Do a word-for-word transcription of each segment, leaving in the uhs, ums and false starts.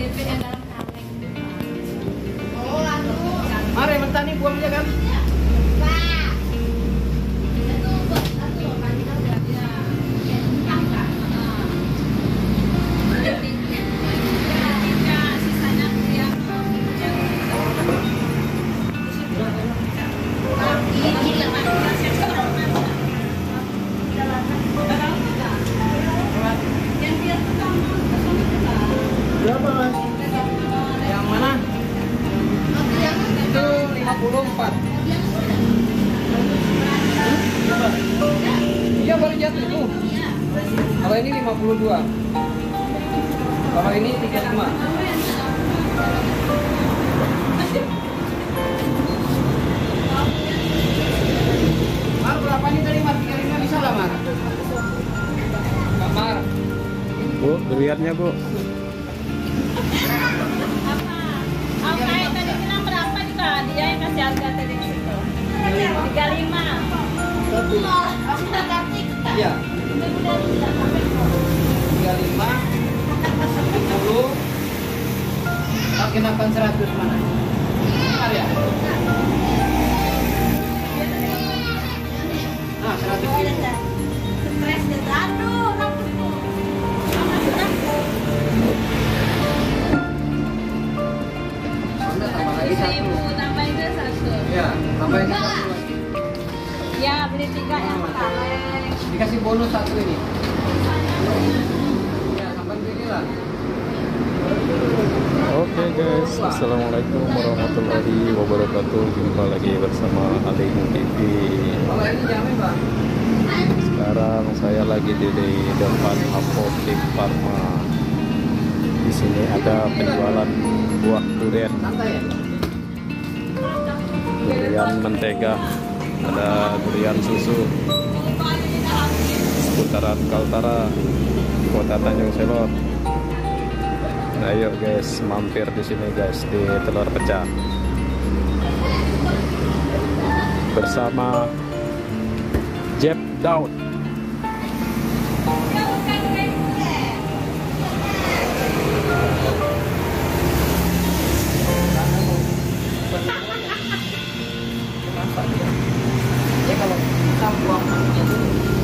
Mari bertani buangnya kan? Berapa mas? Yang mana? Itu lima puluh empat. Iya baru jatuh itu. Kalau ini lima puluh dua. Kalau ini tiga puluh lima. Mar berapa ini tadi Mar? tiga puluh lima bisa lah Mar? Mar. Bu, duriannya Bu. Oke, tadi bilang berapa juga? Dia yang kasih harga tadi di situ. tiga puluh lima. Iya. tiga puluh lima. tujuh puluh. Pakai delapan seratus mana? Bentar ya. Nah, seratus ribu. Stres deh, aduh, Anda tambah lagi satu. seribu tambah itu satu. Ya, tambahin satu lagi. Ya, beli tiga yang kaleng. Dikasih bonus satu ini. Ya, sampai ini lah. Oke guys, assalamualaikum warahmatullahi wabarakatuh. Jumpa lagi bersama Aling T V. Kalau ini jamin bang. Sekarang saya lagi di, di depan apotek Parma. Di sini ada penjualan buah durian, Santai ya. durian mentega, ada durian susu. Seputaran Kaltara, Kota Tanjung Selor. Nah, ayo guys, mampir di sini guys di Telur Pecah bersama Jeb Daud. Ya kalau kita buang itu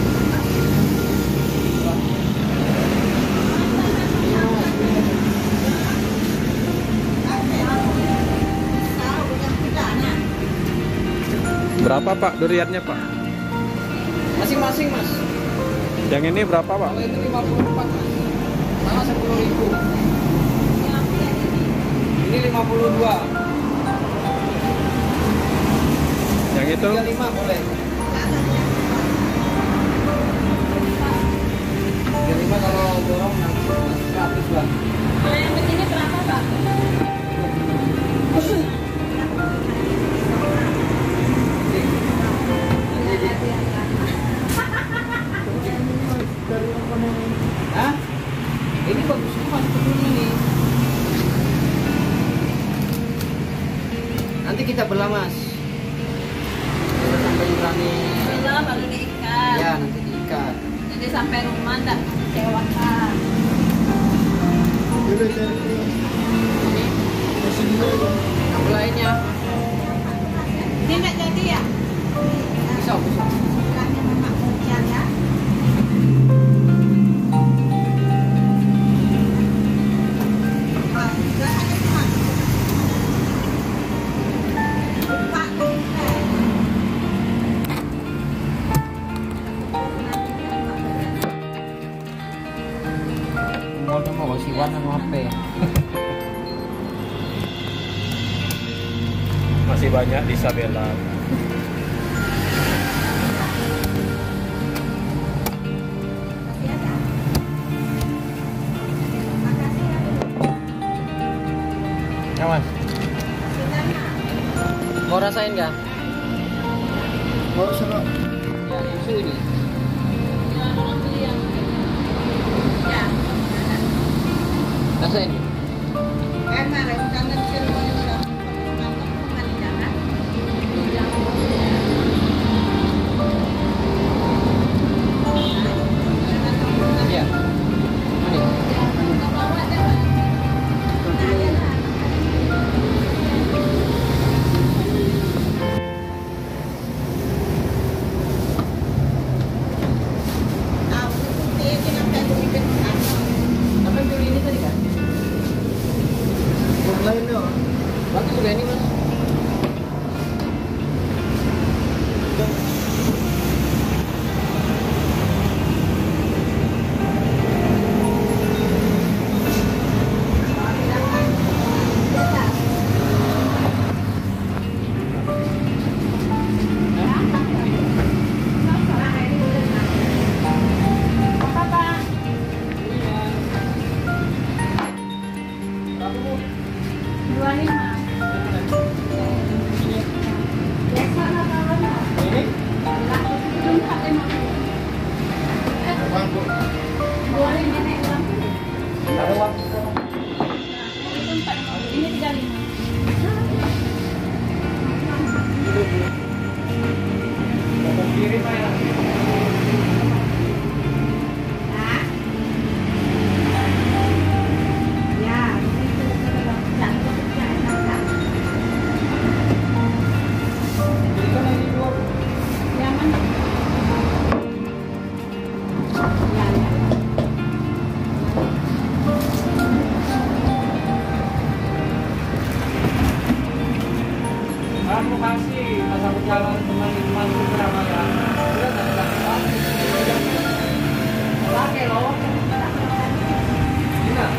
Berapa Pak duriannya Pak? masing-masing mas. Yang ini berapa Pak? Kalau itu lima puluh empat mas. Sama sepuluh ribu. Ini lima puluh dua. Yang itu? tiga puluh lima boleh. tiga puluh lima kalau dorong nanti seratus lah. Kalau yang begini berapa, Pak? Hah? Ini bagus semua seperti ini. Nanti kita belah mas. Kita sampai berani. Bila baru diikat. Ya nanti diikat. Jadi sampai rumah enggak kecewakan. Yang lainnya Ini enggak jadi ya? bisa bisa. Mau mau si warna apa? Masih banyak di Sabela. Ya mas. Mau rasain nggak? Mau serok. Ya susu ini. Rasain. Ya. Ini. Ada waktu. Ini tiga puluh lima. Kirim aja. Terima kasih masa berjalan teman-teman beberapa ya. Sudah tidak pakai loh. Iya.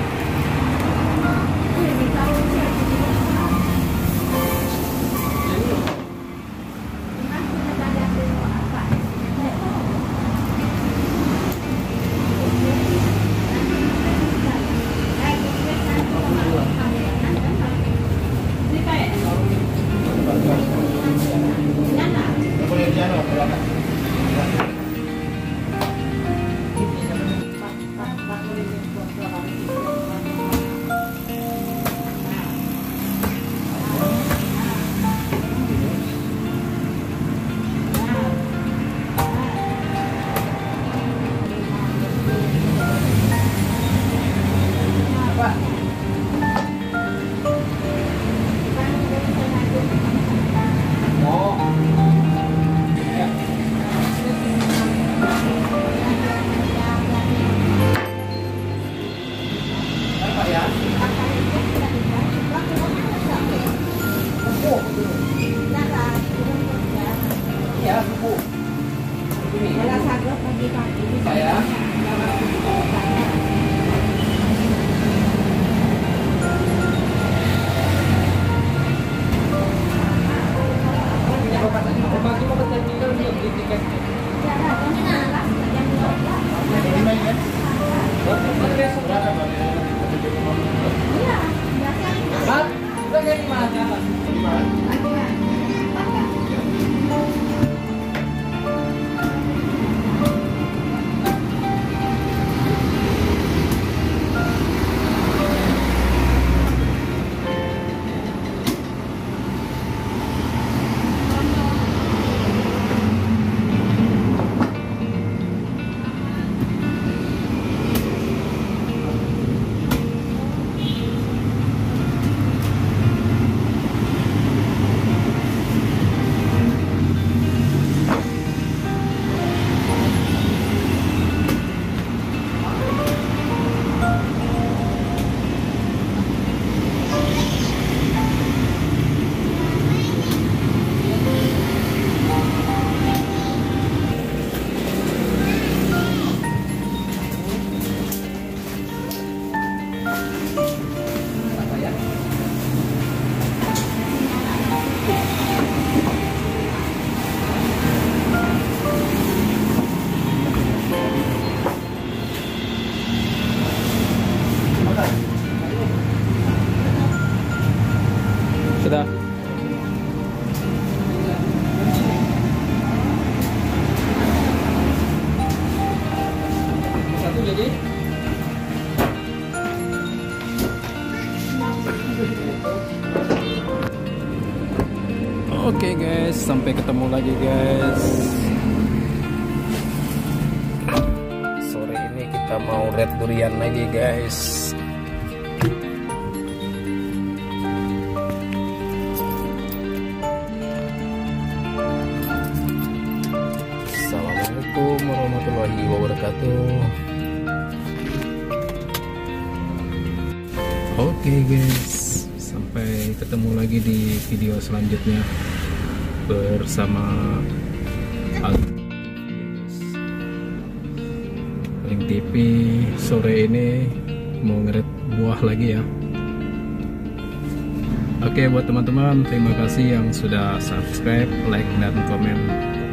Ya, Bu. Ini. Saya. Pagi mau ke terminal dia beli tiket. Mat, udah kayak gimana jalan? Sudah. Satu jadi. Oke guys, sampai ketemu lagi guys. Sore ini kita mau red durian lagi guys. Assalamualaikum warahmatullahi wabarakatuh. Oke guys, sampai ketemu lagi di video selanjutnya bersama Link T V. Sore ini mau ngeret buah lagi ya. Oke, buat teman-teman, terima kasih yang sudah subscribe, like, dan komen.